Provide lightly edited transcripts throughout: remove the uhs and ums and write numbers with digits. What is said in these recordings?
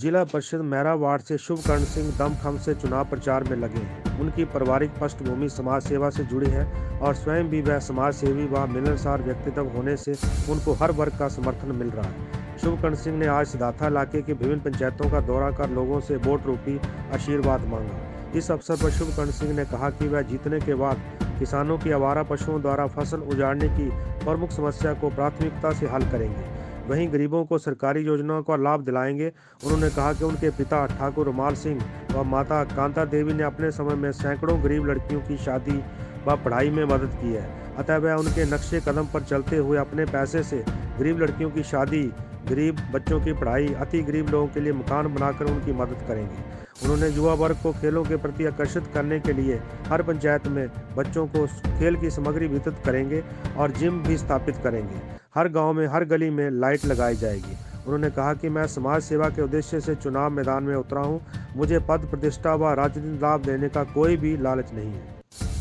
जिला परिषद मैरा वार्ड से शुभकर्ण सिंह दमखम से चुनाव प्रचार में लगे हैं। उनकी पारिवारिक पृष्ठभूमि समाज सेवा से जुड़ी है और स्वयं भी वह समाज सेवी व मिलनसार व्यक्तित्व होने से उनको हर वर्ग का समर्थन मिल रहा है। शुभकर्ण सिंह ने आज सिद्धार्था इलाके की विभिन्न पंचायतों का दौरा कर लोगों से वोट रूपी आशीर्वाद मांगा। इस अवसर पर शुभकर्ण सिंह ने कहा कि वह जीतने के बाद किसानों की आवारा पशुओं द्वारा फसल उजाड़ने की प्रमुख समस्या को प्राथमिकता से हल करेंगे। वहीं गरीबों को सरकारी योजनाओं का लाभ दिलाएंगे। उन्होंने कहा कि उनके पिता ठाकुर रुमाल सिंह व माता कांता देवी ने अपने समय में सैकड़ों गरीब लड़कियों की शादी व पढ़ाई में मदद की है, अतः वह उनके नक्शे कदम पर चलते हुए अपने पैसे से गरीब लड़कियों की शादी, गरीब बच्चों की पढ़ाई, अति गरीब लोगों के लिए मकान बनाकर उनकी मदद करेंगे। उन्होंने युवा वर्ग को खेलों के प्रति आकर्षित करने के लिए हर पंचायत में बच्चों को खेल की सामग्री वितरित करेंगे और जिम भी स्थापित करेंगे। हर गांव में, हर गली में लाइट लगाई जाएगी। उन्होंने कहा कि मैं समाज सेवा के उद्देश्य से चुनाव मैदान में उतरा हूं। मुझे पद प्रतिष्ठा व राजनीतिक लाभ देने का कोई भी लालच नहीं है।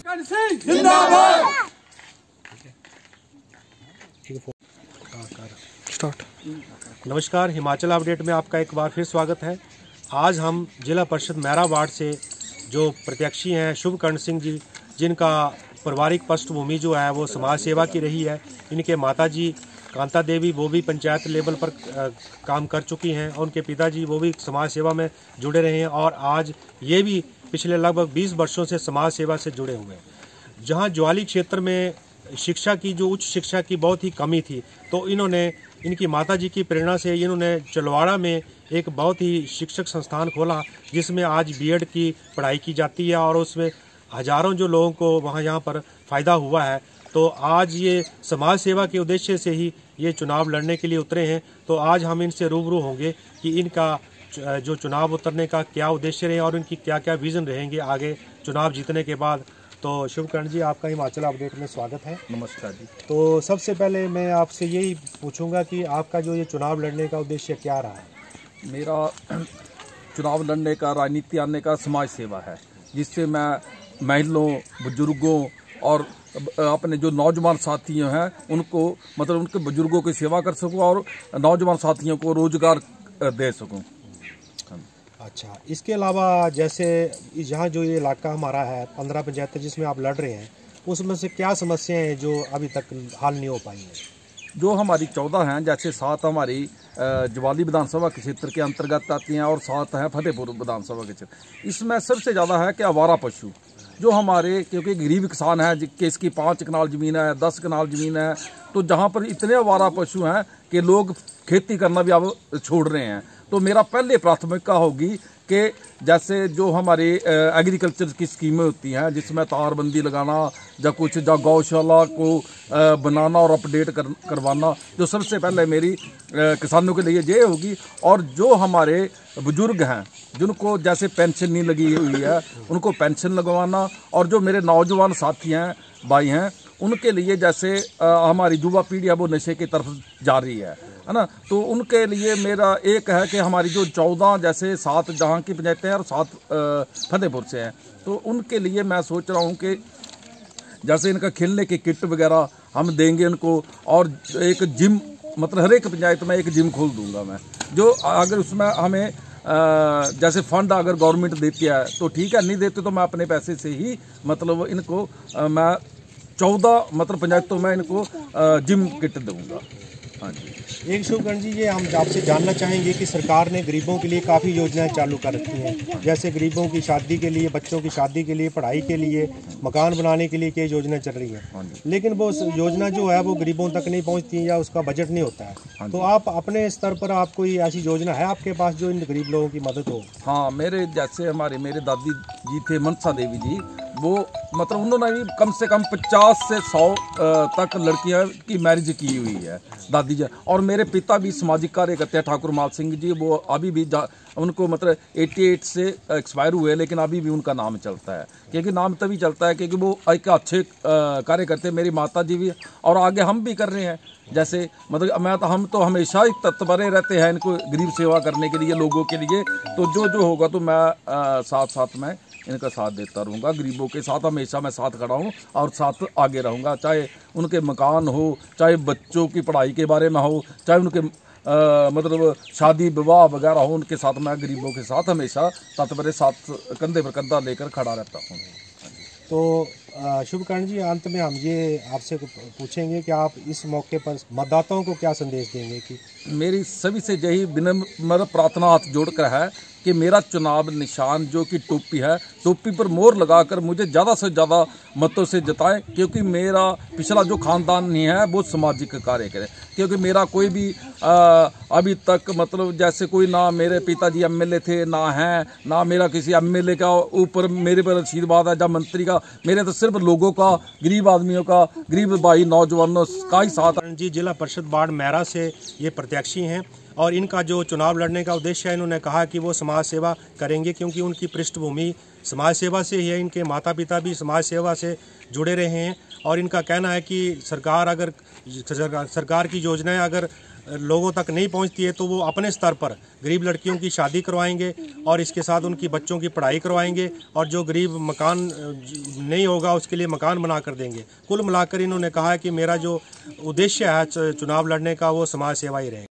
नमस्कार, हिमाचल अपडेट में आपका एक बार फिर स्वागत है। आज हम जिला परिषद मैरा वार्ड से जो प्रत्याशी हैं शुभकर्ण सिंह जी, जिनका पारिवारिक पृष्ठभूमि जो है वो समाज सेवा की रही है। इनके माताजी कांता देवी वो भी पंचायत लेवल पर काम कर चुकी हैं और उनके पिताजी वो भी समाज सेवा में जुड़े रहे हैं और आज ये भी पिछले लगभग 20 वर्षों से समाज सेवा से जुड़े हुए हैं। जहाँ ज्वाली क्षेत्र में शिक्षा की, जो उच्च शिक्षा की बहुत ही कमी थी, तो इनकी माताजी की प्रेरणा से इन्होंने चलवाड़ा में एक बहुत ही शिक्षक संस्थान खोला, जिसमें आज बीएड की पढ़ाई की जाती है और उसमें हजारों जो लोगों को यहाँ पर फ़ायदा हुआ है। तो आज ये समाज सेवा के उद्देश्य से ही ये चुनाव लड़ने के लिए उतरे हैं। तो आज हम इनसे रूबरू होंगे कि इनका जो चुनाव उतरने का क्या उद्देश्य रहे और इनकी क्या क्या विज़न रहेंगे आगे चुनाव जीतने के बाद। तो शुभकर्ण जी, आपका हिमाचल अपडेट में स्वागत है। नमस्कार जी। तो सबसे पहले मैं आपसे यही पूछूंगा कि आपका जो ये चुनाव लड़ने का उद्देश्य क्या रहा है? मेरा चुनाव लड़ने का, राजनीति आने का समाज सेवा है, जिससे मैं महिलाओं, बुजुर्गों और अपने जो नौजवान साथियों हैं उनको, मतलब उनके बुजुर्गों की सेवा कर सकूं और नौजवान साथियों को रोजगार दे सकूं। अच्छा, इसके अलावा जैसे यहाँ जो ये इलाका हमारा है 15 पंचायतें जिसमें आप लड़ रहे हैं, उसमें से क्या समस्याएं हैं जो अभी तक हल नहीं हो पाई हैं? जो हमारी 14 हैं, जैसे 7 हमारी ज्वाली विधानसभा के क्षेत्र के अंतर्गत आती हैं और 7 हैं फतेहपुर विधानसभा के क्षेत्र। इसमें सबसे ज़्यादा है कि आवारा पशु जो हमारे, क्योंकि गरीब किसान हैं जिसकी इसकी 5 कनाल ज़मीन है, 10 कनाल ज़मीन है, तो जहाँ पर इतने आवारा पशु हैं कि लोग खेती करना भी अब छोड़ रहे हैं। तो मेरा पहले प्राथमिकता होगी कि जैसे जो हमारी एग्रीकल्चर की स्कीमें होती हैं, जिसमें तारबंदी लगाना या कुछ या गौशाला को बनाना और अपडेट करवाना, जो सबसे पहले मेरी किसानों के लिए ये होगी। और जो हमारे बुजुर्ग हैं जिनको जैसे पेंशन नहीं लगी हुई है, उनको पेंशन लगवाना। और जो मेरे नौजवान साथी हैं, भाई हैं, उनके लिए जैसे हमारी युवा पीढ़ी है वो नशे की तरफ जा रही है ना, तो उनके लिए मेरा एक है कि हमारी जो 14 जैसे 7 जहाँ की पंचायतें हैं और 7 फतेहपुर से हैं, तो उनके लिए मैं सोच रहा हूँ कि जैसे इनका खेलने की किट वगैरह हम देंगे इनको, और एक जिम, मतलब हर एक पंचायत में एक जिम खोल दूंगा मैं, जो अगर उसमें हमें जैसे फंड अगर गवर्नमेंट देती है तो ठीक है, नहीं देते तो मैं अपने पैसे से ही, मतलब इनको मैं 14 मतलब पंचायतों में इनको जिम किट दूंगा। हाँ जी। एक शुभकर्ण जी, ये हम आपसे जानना चाहेंगे कि सरकार ने गरीबों के लिए काफ़ी योजनाएं चालू कर रखी हैं, जैसे गरीबों की शादी के लिए, बच्चों की शादी के लिए, पढ़ाई के लिए, मकान बनाने के लिए कई योजनाएं चल रही हैं, लेकिन वो योजना जो है वो गरीबों तक नहीं पहुंचती या उसका बजट नहीं होता है। तो आप अपने स्तर पर आप कोई ऐसी योजना है आपके पास जो इन गरीब लोगों की मदद हो? हाँ, मेरे जैसे मेरे दादी जी थे मनसा देवी जी, वो मतलब उन्होंने भी कम से कम 50 से 100 तक लड़कियां की मैरिज की हुई है दादी जी। और मेरे पिता भी सामाजिक कार्य करते हैं, ठाकुर माल सिंह जी, वो अभी भी उनको मतलब 88 से एक्सपायर हुए, लेकिन अभी भी उनका नाम चलता है, क्योंकि नाम तभी चलता है क्योंकि वो एक अच्छे कार्य करते हैं। मेरी माता जी भी, और आगे हम भी कर रहे हैं। जैसे मतलब हम तो हमेशा ही तत्परे रहते हैं इनको गरीब सेवा करने के लिए, लोगों के लिए। तो जो होगा तो मैं साथ में इनका साथ देता रहूँगा। गरीबों के साथ हमेशा मैं साथ खड़ा हूँ और साथ आगे रहूँगा, चाहे उनके मकान हो, चाहे बच्चों की पढ़ाई के बारे में हो, चाहे उनके मतलब शादी विवाह वगैरह हो उनके साथ मैं गरीबों के साथ हमेशा तत्परे साथ कंधे पर कंधा लेकर खड़ा रहता हूँ। तो शुभकर्ण जी, अंत में हम ये आपसे पूछेंगे कि आप इस मौके पर मतदाताओं को क्या संदेश देंगे? कि मेरी सभी से यही विनम्र प्रार्थना हाथ जोड़कर है कि मेरा चुनाव निशान जो कि टोपी है, टोपी पर मोहर लगाकर मुझे ज़्यादा से ज़्यादा मतों से जिताएं, क्योंकि मेरा पिछला जो खानदान नहीं है वो सामाजिक कार्य करे। क्योंकि मेरा कोई भी अभी तक मतलब जैसे कोई ना मेरे पिताजी एमएलए थे, ना है ना मेरा किसी एमएलए का ऊपर मेरे पर आशीर्वाद है या मंत्री का। मेरे तो सिर्फ लोगों का, गरीब आदमियों का, गरीब भाई नौजवानों का ही साथ जी जिला परिषद वार्ड मैरा से ये प्रत्याशी हैं और इनका जो चुनाव लड़ने का उद्देश्य है, इन्होंने कहा कि वो समाज सेवा करेंगे क्योंकि उनकी पृष्ठभूमि समाज सेवा से ही है। इनके माता पिता भी समाज सेवा से जुड़े रहे हैं और इनका कहना है कि सरकार की योजनाएं अगर लोगों तक नहीं पहुंचती है तो वो अपने स्तर पर गरीब लड़कियों की शादी करवाएंगे और इसके साथ उनकी बच्चों की पढ़ाई करवाएंगे और जो गरीब मकान नहीं होगा उसके लिए मकान बना कर देंगे। कुल मिलाकर इन्होंने कहा है कि मेरा जो उद्देश्य है चुनाव लड़ने का वो समाज सेवा ही रहेगा।